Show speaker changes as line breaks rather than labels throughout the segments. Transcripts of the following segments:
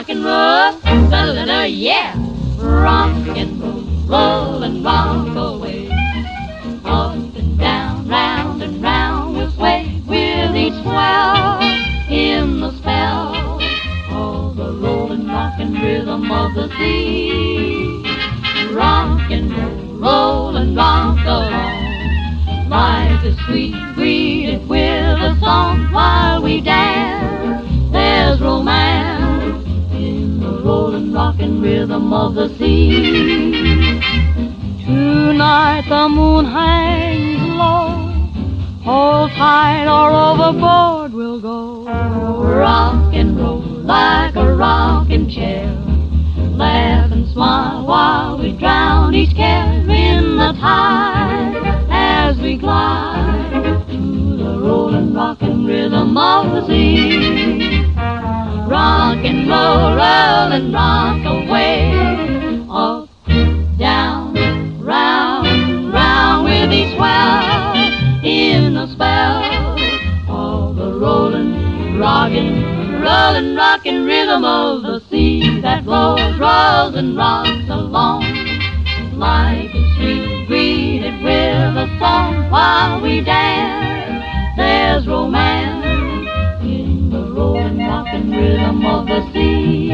rock and roll, da-da-da, yeah. Rock and roll and rock away. Up and down, round and round we'll sway with each swell in the spell of the rolling rock and rhythm of the sea. Rock and roll and rock along. Life is sweet, greeted with a song while we dance. There's romance in the rolling rock and rhythm of the sea. Tonight the moon hangs low. Hold tight or overboard we'll go. Rock and roll like a rocking chair. Laugh and smile while we drown each care in the tide as we glide to the rolling rock and rhythm of the sea. Rock and roll and rock away. Up, down, round, round with each swell in the spell of the rolling, rockin' rhythm of the sea that flows, rolls and rocks along. Life is sweet, greeted with a song while we dance. There's romance in the rolling, rockin' rhythm of the sea.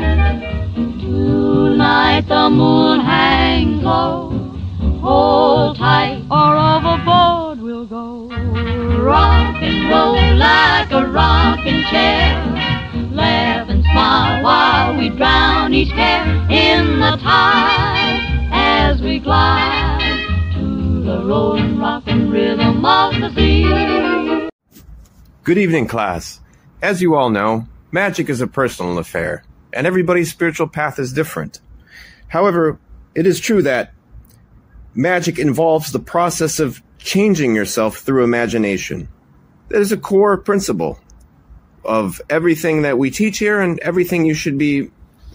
Tonight the moon hangs low. Hold tight or overboard we'll go. Rock and roll like a rocking chair. Laugh and smile while we drown each care in the tide as we glide to the rolling rockin' rhythm of the sea.
Good evening, class. As you all know, magic is a personal affair, and everybody's spiritual path is different. However, it is true that magic involves the process of changing yourself through imagination. That is a core principle of everything that we teach here and everything you should be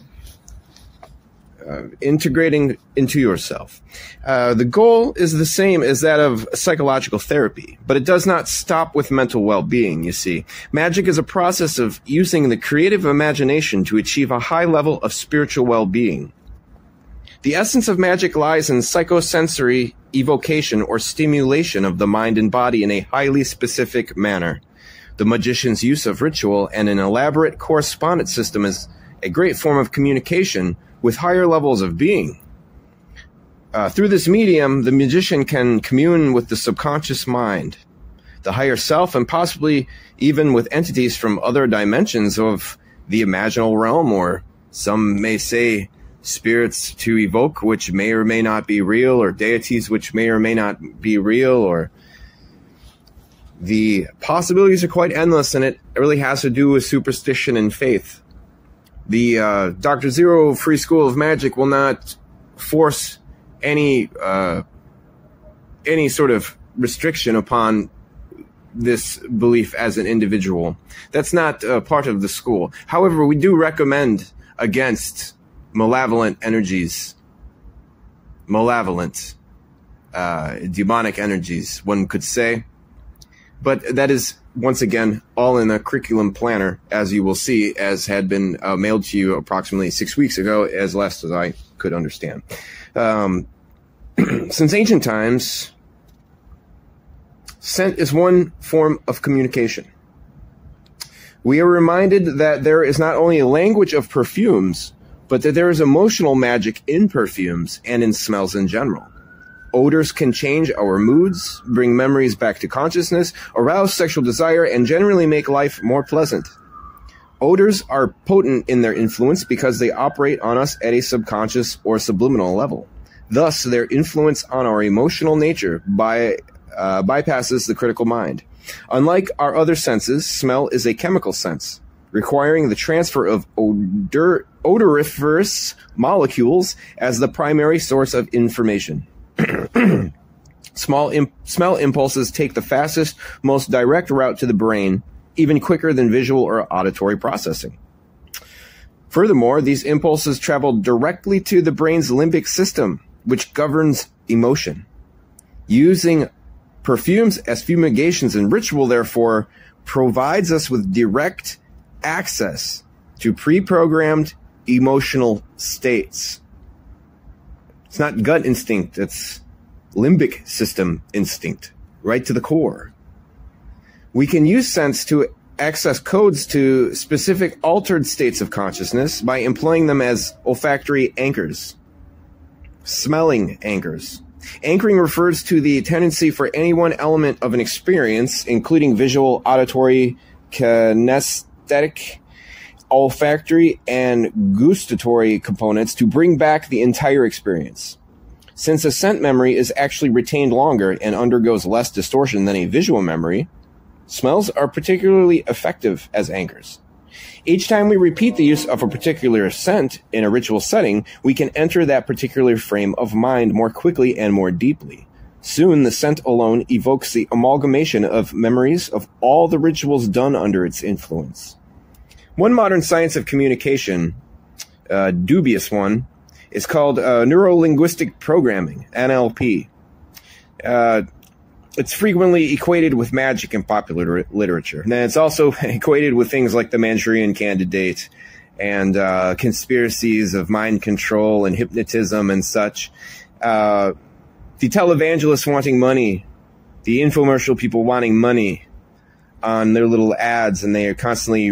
integrating into yourself. The goal is the same as that of psychological therapy, but it does not stop with mental well-being, you see. Magic is a process of using the creative imagination to achieve a high level of spiritual well-being. The essence of magic lies in psychosensory evocation or stimulation of the mind and body in a highly specific manner. The magician's use of ritual and an elaborate correspondence system is a great form of communication with higher levels of being. Through this medium, the magician can commune with the subconscious mind, the higher self, and possibly even with entities from other dimensions of the imaginal realm, or some may say spirits to evoke, which may or may not be real, or deities which may or may not be real, or the possibilities are quite endless, and it really has to do with superstition and faith. The Dr. Zero Free School of Magic will not force any sort of restriction upon this belief as an individual. That's not part of the school. However, we do recommend against malevolent energies, demonic energies, one could say. But that is, once again, all in a curriculum planner, as you will see, as had been mailed to you approximately 6 weeks ago, as last as I could understand. Since ancient times, scent is one form of communication. We are reminded that there is not only a language of perfumes, but that there is emotional magic in perfumes and in smells in general. Odors can change our moods, bring memories back to consciousness, arouse sexual desire, and generally make life more pleasant. Odors are potent in their influence because they operate on us at a subconscious or subliminal level. Thus, their influence on our emotional nature bypasses the critical mind. Unlike our other senses, smell is a chemical sense, requiring the transfer of odoriferous molecules as the primary source of information. Smell impulses take the fastest, most direct route to the brain, even quicker than visual or auditory processing. Furthermore, these impulses travel directly to the brain's limbic system, which governs emotion. Using perfumes as fumigations and ritual, therefore, provides us with direct access to pre-programmed emotional states. It's not gut instinct, it's limbic system instinct, right to the core. We can use sense to access codes to specific altered states of consciousness by employing them as olfactory anchors, smelling anchors. Anchoring refers to the tendency for any one element of an experience, including visual, auditory, kinesthetic, olfactory, and gustatory components, to bring back the entire experience. Since a scent memory is actually retained longer and undergoes less distortion than a visual memory, smells are particularly effective as anchors. Each time we repeat the use of a particular scent in a ritual setting, we can enter that particular frame of mind more quickly and more deeply. Soon, the scent alone evokes the amalgamation of memories of all the rituals done under its influence. One modern science of communication, dubious one, is called neuro-linguistic programming, NLP. It's frequently equated with magic in popular literature. And it's also equated with things like the Manchurian Candidate and conspiracies of mind control and hypnotism and such. The televangelists wanting money, the infomercial people wanting money on their little ads, and they are constantly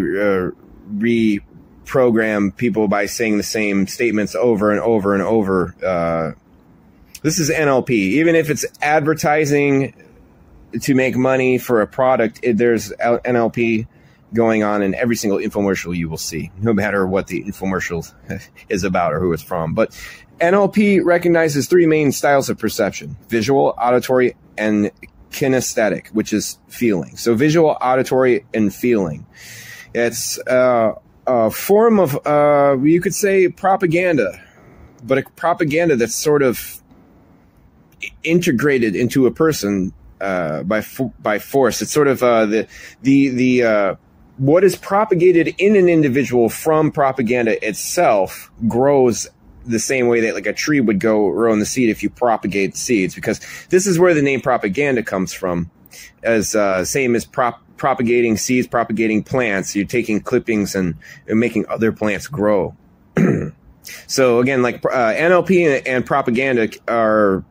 reprogram people by saying the same statements over and over and over. This is NLP. Even if it's advertising to make money for a product, there's NLP going on in every single infomercial you will see, no matter what the infomercial is about or who it's from. But NLP recognizes three main styles of perception: visual, auditory, and kinesthetic, which is feeling. So visual, auditory, and feeling. It's a form of, you could say, propaganda, but a propaganda that's sort of integrated into a person by force. It's sort of the what is propagated in an individual from propaganda itself grows the same way that like a tree would grow in the seed if you propagate seeds, because this is where the name propaganda comes from, as same as propagating seeds, propagating plants. You're taking clippings and making other plants grow. So again, like NLP and propaganda are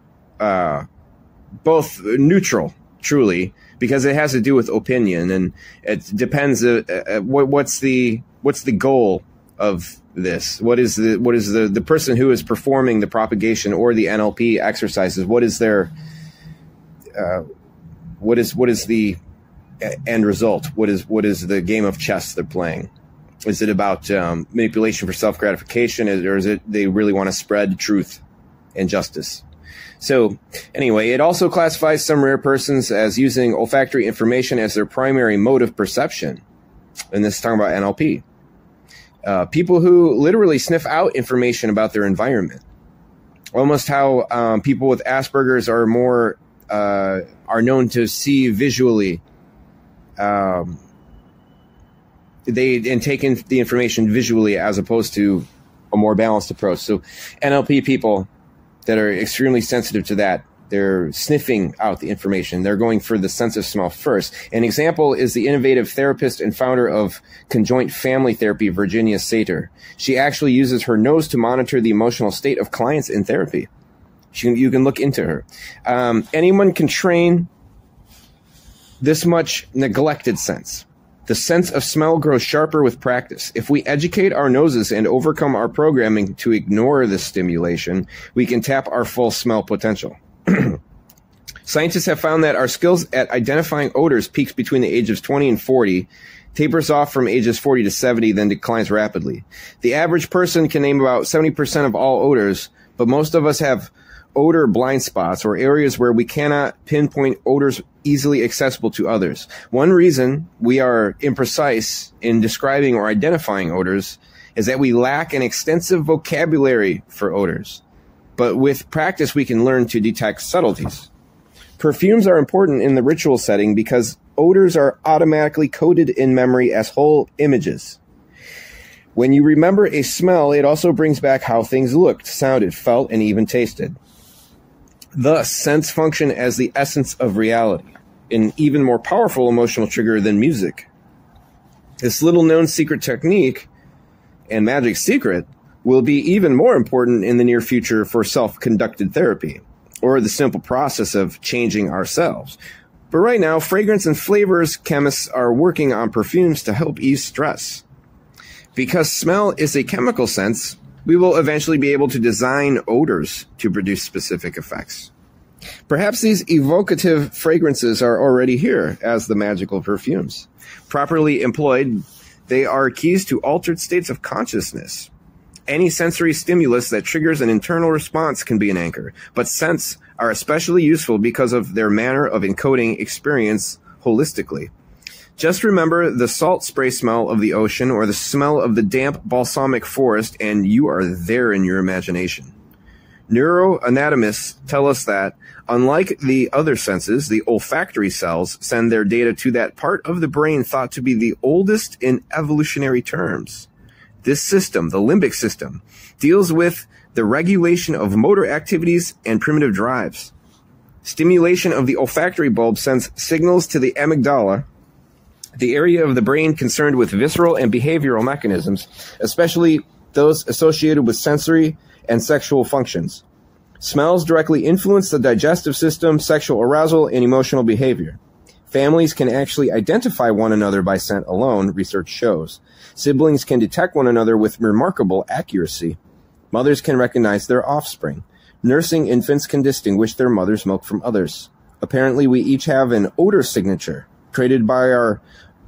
both neutral, truly, because it has to do with opinion, and it depends. What's the goal of this? What is the person who is performing the propagation or the NLP exercises? What is their what is the end result? What is the game of chess they're playing? Is it about manipulation for self-gratification, or is it they really want to spread truth and justice? So anyway, it also classifies some rare persons as using olfactory information as their primary mode of perception. And this is talking about NLP. People who literally sniff out information about their environment. Almost how people with Asperger's are more are known to see visually. They take in the information visually as opposed to a more balanced approach. So NLP people that are extremely sensitive to that, they're sniffing out the information. They're going for the sense of smell first. An example is the innovative therapist and founder of conjoint family therapy, Virginia Satir. She actually uses her nose to monitor the emotional state of clients in therapy. You can look into her. Anyone can train this much neglected sense. The sense of smell grows sharper with practice. If we educate our noses and overcome our programming to ignore this stimulation, we can tap our full smell potential. Scientists have found that our skills at identifying odors peaks between the ages of 20 and 40, tapers off from ages 40 to 70, then declines rapidly. The average person can name about 70% of all odors, but most of us have odor blind spots, or areas where we cannot pinpoint odors easily accessible to others. One reason we are imprecise in describing or identifying odors is that we lack an extensive vocabulary for odors. But with practice, we can learn to detect subtleties. Perfumes are important in the ritual setting because odors are automatically coded in memory as whole images. When you remember a smell, it also brings back how things looked, sounded, felt, and even tasted. Thus, scents function as the essence of reality, an even more powerful emotional trigger than music. This little-known secret technique And magic's secret will be even more important in the near future for self-conducted therapy, or the simple process of changing ourselves. But right now, fragrance and flavors chemists are working on perfumes to help ease stress. Because smell is a chemical sense, we will eventually be able to design odors to produce specific effects. Perhaps these evocative fragrances are already here as the magical perfumes. Properly employed, they are keys to altered states of consciousness. Any sensory stimulus that triggers an internal response can be an anchor, but scents are especially useful because of their manner of encoding experience holistically. Just remember the salt spray smell of the ocean or the smell of the damp balsamic forest, and you are there in your imagination. Neuroanatomists tell us that, unlike the other senses, the olfactory cells send their data to that part of the brain thought to be the oldest in evolutionary terms. This system, the limbic system, deals with the regulation of motor activities and primitive drives. Stimulation of the olfactory bulb sends signals to the amygdala, the area of the brain concerned with visceral and behavioral mechanisms, especially those associated with sensory and sexual functions. Smells directly influence the digestive system, sexual arousal, and emotional behavior. Families can actually identify one another by scent alone, research shows. Siblings can detect one another with remarkable accuracy. Mothers can recognize their offspring. Nursing infants can distinguish their mother's milk from others. Apparently, we each have an odor signature created by our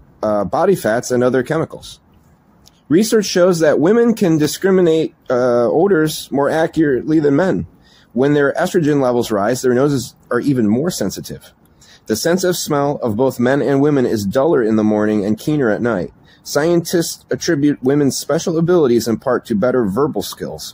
body fats and other chemicals. Research shows that women can discriminate odors more accurately than men. When their estrogen levels rise, their noses are even more sensitive. The sense of smell of both men and women is duller in the morning and keener at night. Scientists attribute women's special abilities in part to better verbal skills.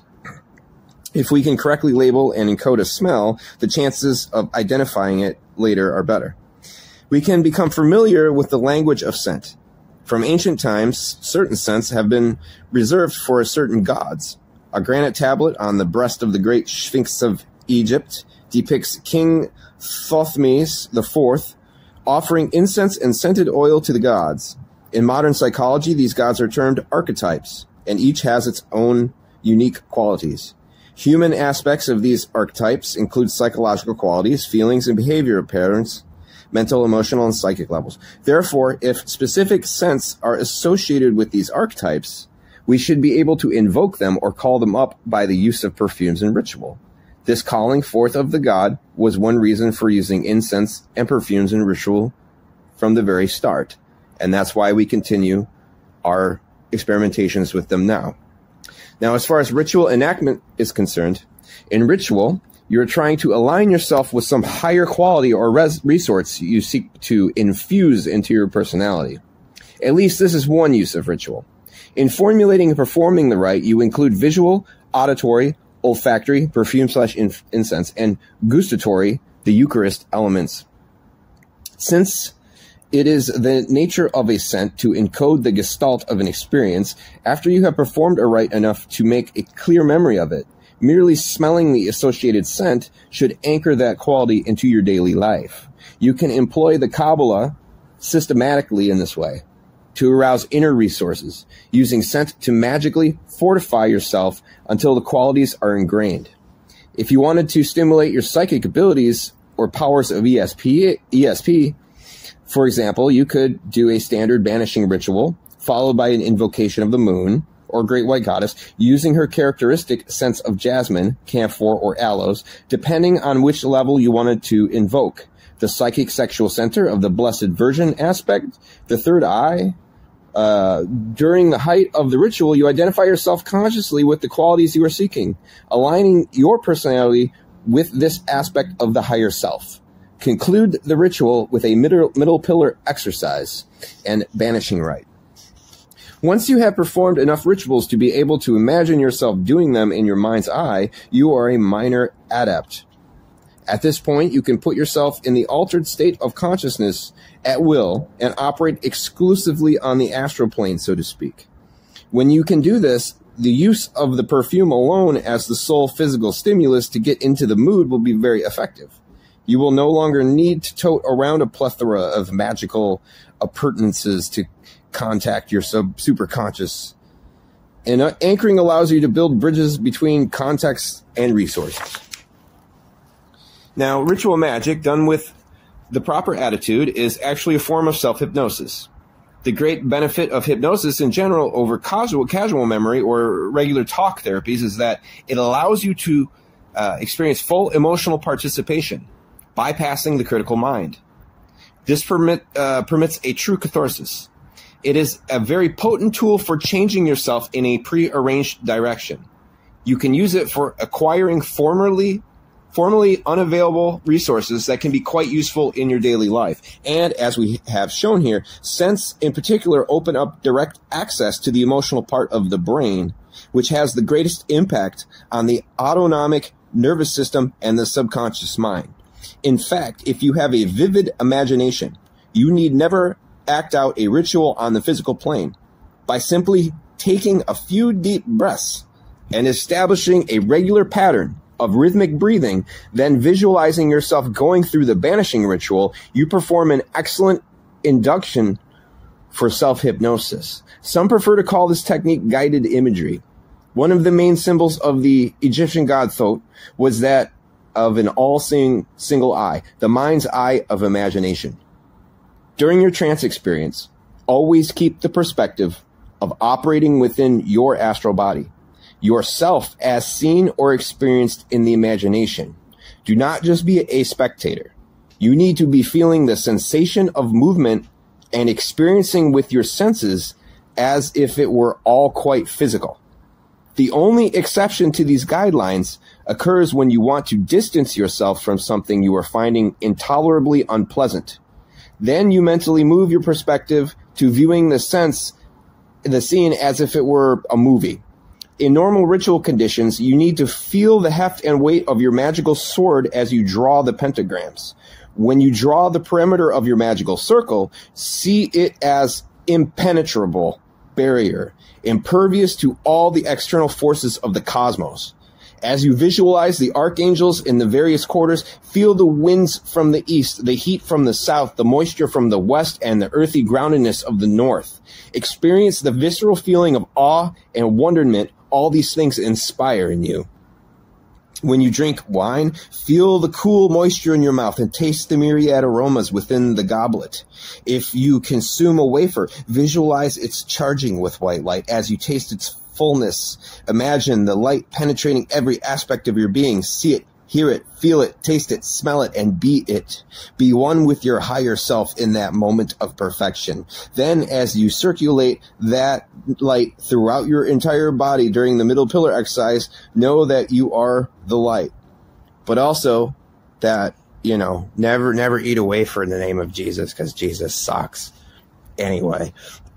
If we can correctly label and encode a smell, the chances of identifying it later are better. We can become familiar with the language of scent. From ancient times, certain scents have been reserved for certain gods. A granite tablet on the breast of the great Sphinx of Egypt depicts King Thothmes IV offering incense and scented oil to the gods. In modern psychology, these gods are termed archetypes, and each has its own unique qualities. Human aspects of these archetypes include psychological qualities, feelings, and behavior patterns, mental, emotional, and psychic levels. Therefore, if specific scents are associated with these archetypes, we should be able to invoke them or call them up by the use of perfumes and ritual. This calling forth of the god was one reason for using incense and perfumes in ritual from the very start, and that's why we continue our experimentations with them now. Now, as far as ritual enactment is concerned, in ritual, you're trying to align yourself with some higher quality or resource you seek to infuse into your personality. At least this is one use of ritual. In formulating and performing the rite, you include visual, auditory, olfactory, perfume/incense, and gustatory, the Eucharist elements. Since it is the nature of a scent to encode the gestalt of an experience, after you have performed a rite enough to make a clear memory of it, merely smelling the associated scent should anchor that quality into your daily life. You can employ the Kabbalah systematically in this way to arouse inner resources, using scent to magically fortify yourself until the qualities are ingrained. If you wanted to stimulate your psychic abilities or powers of ESP, for example, you could do a standard banishing ritual, followed by an invocation of the moon, or Great White Goddess, using her characteristic scents of jasmine, camphor, or aloes, depending on which level you wanted to invoke. The psychic sexual center of the Blessed Virgin aspect, the third eye. During the height of the ritual, you identify yourself consciously with the qualities you are seeking, aligning your personality with this aspect of the higher self. Conclude the ritual with a middle pillar exercise and banishing rite. Once you have performed enough rituals to be able to imagine yourself doing them in your mind's eye, you are a minor adept. At this point, you can put yourself in the altered state of consciousness at will and operate exclusively on the astral plane, so to speak. When you can do this, the use of the perfume alone as the sole physical stimulus to get into the mood will be very effective. You will no longer need to tote around a plethora of magical appurtenances to contact your superconscious And anchoring allows you to build bridges between contexts and resources. Now, ritual magic done with the proper attitude is actually a form of self-hypnosis. The great benefit of hypnosis in general over casual memory or regular talk therapies is that it allows you to experience full emotional participation, bypassing the critical mind. This permits a true catharsis. It is a very potent tool for changing yourself in a prearranged direction. You can use it for acquiring formerly unavailable resources that can be quite useful in your daily life. And as we have shown here, scents in particular open up direct access to the emotional part of the brain, which has the greatest impact on the autonomic nervous system and the subconscious mind. In fact, if you have a vivid imagination, you need never act out a ritual on the physical plane. By simply taking a few deep breaths and establishing a regular pattern of rhythmic breathing, then visualizing yourself going through the banishing ritual, you perform an excellent induction for self-hypnosis. Some prefer to call this technique guided imagery. One of the main symbols of the Egyptian god Thoth was that of an all-seeing single eye, the mind's eye of imagination. During your trance experience, always keep the perspective of operating within your astral body, yourself as seen or experienced in the imagination. Do not just be a spectator. You need to be feeling the sensation of movement and experiencing with your senses as if it were all quite physical. The only exception to these guidelines occurs when you want to distance yourself from something you are finding intolerably unpleasant. Then you mentally move your perspective to viewing the scene as if it were a movie. In normal ritual conditions, you need to feel the heft and weight of your magical sword as you draw the pentagrams. When you draw the perimeter of your magical circle, see it as impenetrable barrier, impervious to all the external forces of the cosmos. As you visualize the archangels in the various quarters, feel the winds from the east, the heat from the south, the moisture from the west, and the earthy groundedness of the north. Experience the visceral feeling of awe and wonderment all these things inspire in you. When you drink wine, feel the cool moisture in your mouth and taste the myriad aromas within the goblet. If you consume a wafer, visualize its charging with white light as you taste its fullness. Imagine the light penetrating every aspect of your being. See it, hear it, feel it, taste it, smell it, and be it. Be one with your higher self in that moment of perfection. Then, as you circulate that light throughout your entire body during the middle pillar exercise, know that you are the light. But also that, never eat a wafer in the name of Jesus, because Jesus sucks. Anyway,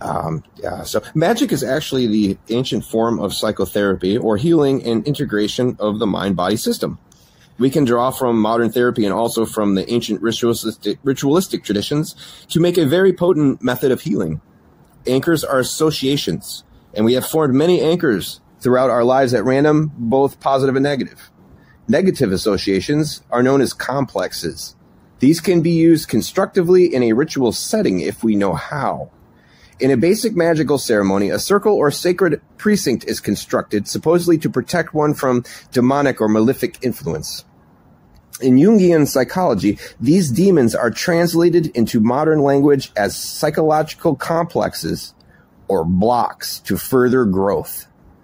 so magic is actually the ancient form of psychotherapy or healing and integration of the mind-body system. We can draw from modern therapy and also from the ancient ritualistic traditions to make a very potent method of healing. Anchors are associations, and we have formed many anchors throughout our lives at random, both positive and negative. Negative associations are known as complexes. These can be used constructively in a ritual setting if we know how. In a basic magical ceremony, a circle or sacred precinct is constructed, supposedly to protect one from demonic or malefic influence. In Jungian psychology, these demons are translated into modern language as psychological complexes or blocks to further growth.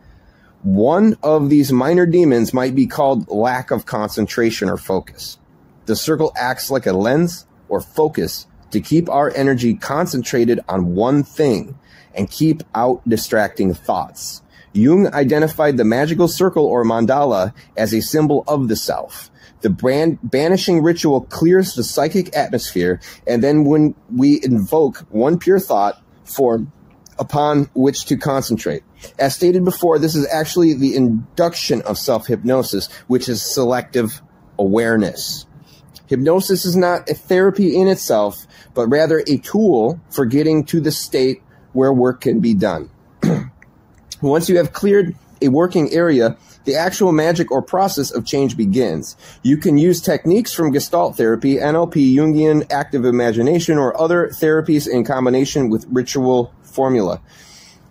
One of these minor demons might be called lack of concentration or focus. The circle acts like a lens or focus to keep our energy concentrated on one thing and keep out distracting thoughts. Jung identified the magical circle or mandala as a symbol of the self. The banishing ritual clears the psychic atmosphere, and then when we invoke one pure thought form upon which to concentrate. As stated before, this is actually the induction of self-hypnosis, which is selective awareness. Hypnosis is not a therapy in itself, but rather a tool for getting to the state where work can be done. Once you have cleared a working area, the actual magic or process of change begins. You can use techniques from Gestalt therapy, NLP, Jungian active imagination, or other therapies in combination with ritual formula.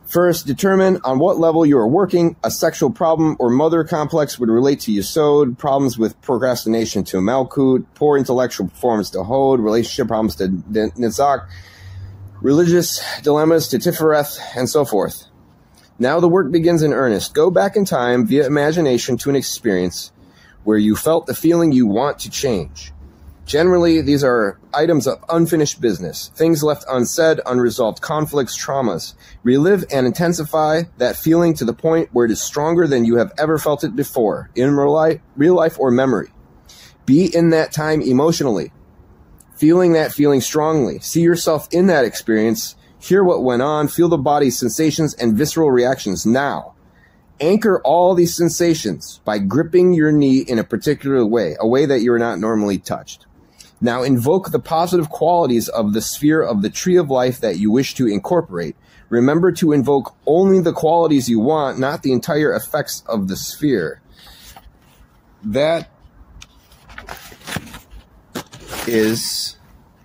First, determine on what level you are working. A sexual problem or mother complex would relate to Yesod, problems with procrastination to Malkut, poor intellectual performance to Hod, relationship problems to Nitzach, religious dilemmas to Tifereth, and so forth. Now the work begins in earnest. Go back in time via imagination to an experience where you felt the feeling you want to change. Generally, these are items of unfinished business, things left unsaid, unresolved conflicts, traumas. Relive and intensify that feeling to the point where it is stronger than you have ever felt it before, in real life or memory. Be in that time emotionally, feeling that feeling strongly. See yourself in that experience, hear what went on, feel the body's sensations and visceral reactions now. Anchor all these sensations by gripping your knee in a particular way, a way that you are not normally touched. Now invoke the positive qualities of the sphere of the tree of life that you wish to incorporate. Remember to invoke only the qualities you want, not the entire effects of the sphere. That is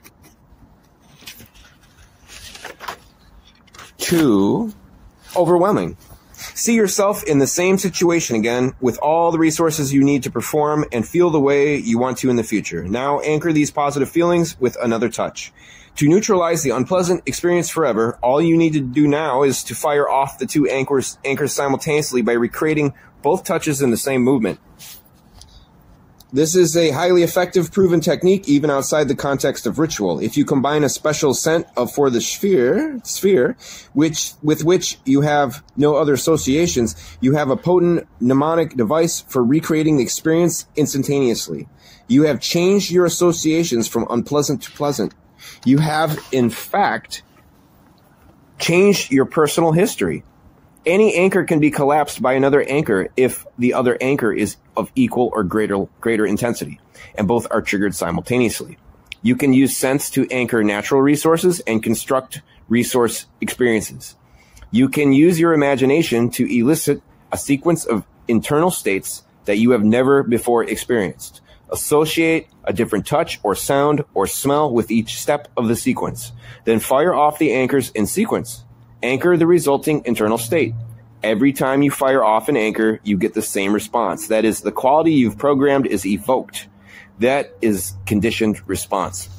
too overwhelming. See yourself in the same situation again with all the resources you need to perform and feel the way you want to in the future. Now anchor these positive feelings with another touch. To neutralize the unpleasant experience forever, all you need to do now is to fire off the two anchors simultaneously by recreating both touches in the same movement. This is a highly effective, proven technique even outside the context of ritual. If you combine a special scent for the sphere, with which you have no other associations, you have a potent mnemonic device for recreating the experience instantaneously. You have changed your associations from unpleasant to pleasant. You have, in fact, changed your personal history. Any anchor can be collapsed by another anchor if the other anchor is of equal or greater intensity, and both are triggered simultaneously. You can use sense to anchor natural resources and construct resource experiences. You can use your imagination to elicit a sequence of internal states that you have never before experienced. Associate a different touch or sound or smell with each step of the sequence. Then fire off the anchors in sequence. Anchor the resulting internal state. Every time you fire off an anchor, you get the same response. That is, the quality you've programmed is evoked. That is conditioned response.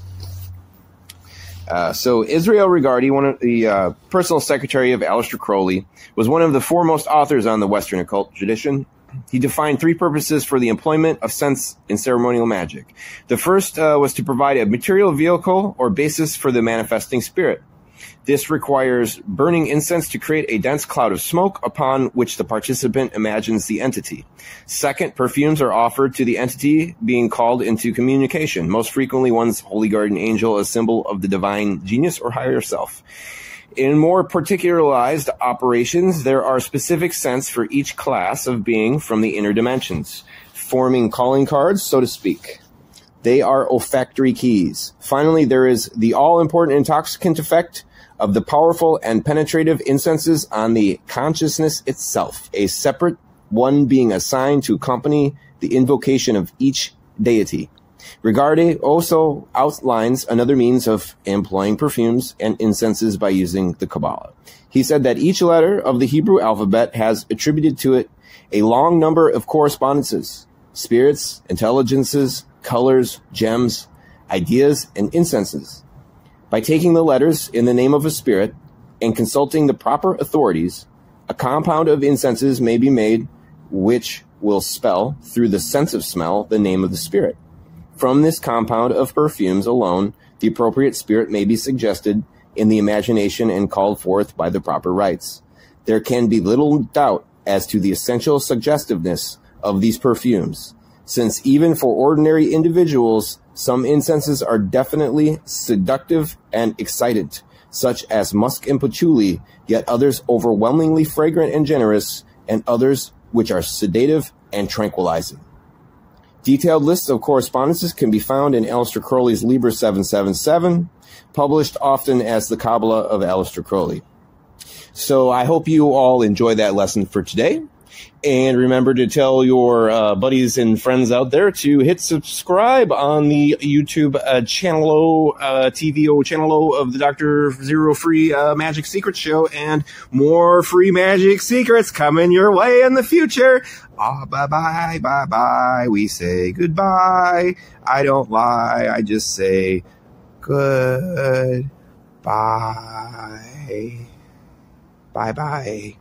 So Israel Regardie, one of the personal secretary of Aleister Crowley, was one of the foremost authors on the Western occult tradition. He defined three purposes for the employment of sense in ceremonial magic. The first was to provide a material vehicle or basis for the manifesting spirit. This requires burning incense to create a dense cloud of smoke upon which the participant imagines the entity. Second, perfumes are offered to the entity being called into communication, most frequently one's holy guardian angel, a symbol of the divine genius or higher self. In more particularized operations, there are specific scents for each class of being from the inner dimensions, forming calling cards, so to speak. They are olfactory keys. Finally, there is the all-important intoxicant effect of the powerful and penetrative incenses on the consciousness itself, a separate one being assigned to accompany the invocation of each deity. Regardie also outlines another means of employing perfumes and incenses by using the Kabbalah. He said that each letter of the Hebrew alphabet has attributed to it a long number of correspondences, spirits, intelligences, colors, gems, ideas, and incenses. By taking the letters in the name of a spirit and consulting the proper authorities, a compound of incenses may be made which will spell, through the sense of smell, the name of the spirit. From this compound of perfumes alone, the appropriate spirit may be suggested in the imagination and called forth by the proper rites. There can be little doubt as to the essential suggestiveness of these perfumes, since even for ordinary individuals, some incenses are definitely seductive and excitant, such as musk and patchouli, yet others overwhelmingly fragrant and generous, and others which are sedative and tranquilizing. Detailed lists of correspondences can be found in Aleister Crowley's Liber 777, published often as the Kabbalah of Aleister Crowley. So I hope you all enjoy that lesson for today. And remember to tell your buddies and friends out there to hit subscribe on the YouTube channel, TVO channel of the Dr. Zero Free Magic Secrets Show, and more free magic secrets coming your way in the future. Bye-bye, bye-bye. We say goodbye. I don't lie. I just say goodbye. Bye-bye.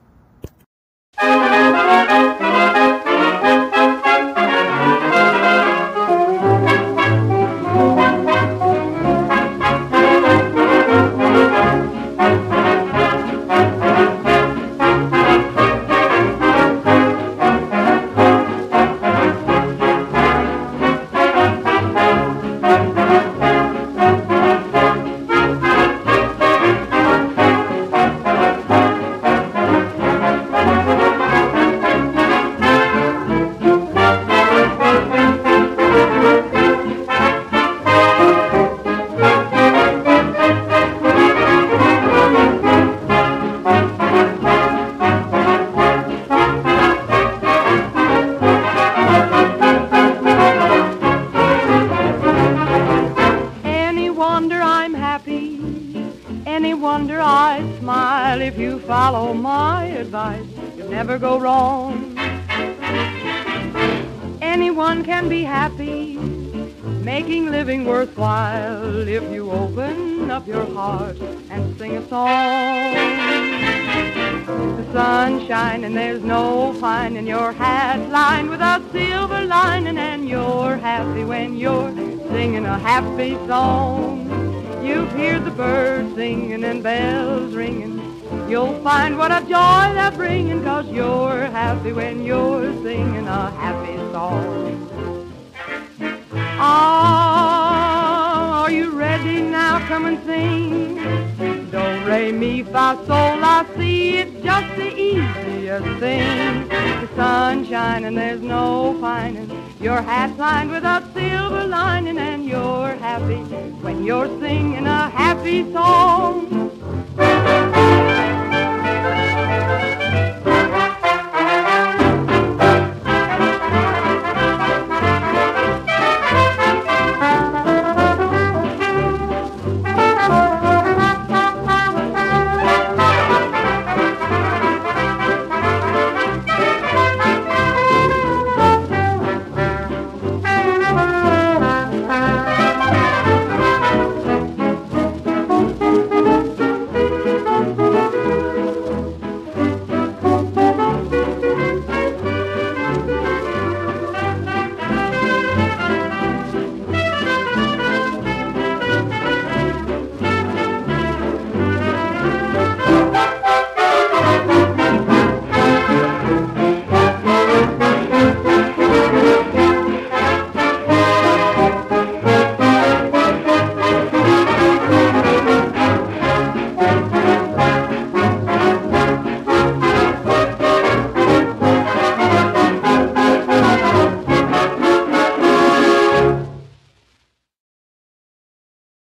Follow my advice, you'll never go wrong. Anyone can be happy, making living worthwhile, if you open up your heart and sing a song. The sun's shining, there's no finding your hat lined with a silver lining, and you're happy when you're singing a happy song. You've heard the birds singing and bells ringing. You'll find what a joy they're bringing, 'cause you're happy when you're singing a happy song. Ah, are you ready now? Come and sing. Do, re, mi, fa, sol, la, si. It's just the easiest thing. The sun's shining, there's no finding. Your hat's lined with a silver lining, and you're happy when you're singing a happy song.